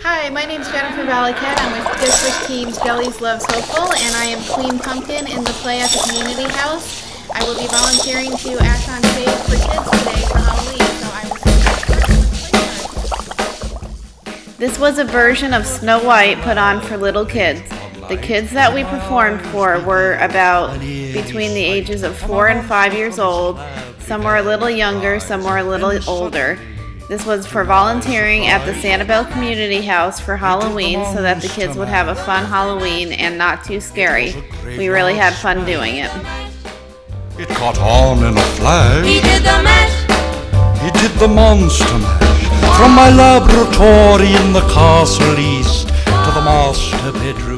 Hi, my name is Jennifer Valaket. I'm with District Teams Jellies Loves Hopeful, and I am Queen Pumpkin in the play at the community house. I will be volunteering to act on stage for kids today for Halloween, so I will. This was a version of Snow White put on for little kids. The kids that we performed for were about between the ages of 4 and 5 years old. Some were a little younger, some were a little older. This was for volunteering at the Sanibel Community House for Halloween so that the kids would have a fun Halloween and not too scary. We really had fun doing it. It caught on in a flash. He did the mash. He did the monster mash. From my laboratory in the castle east to the master bedroom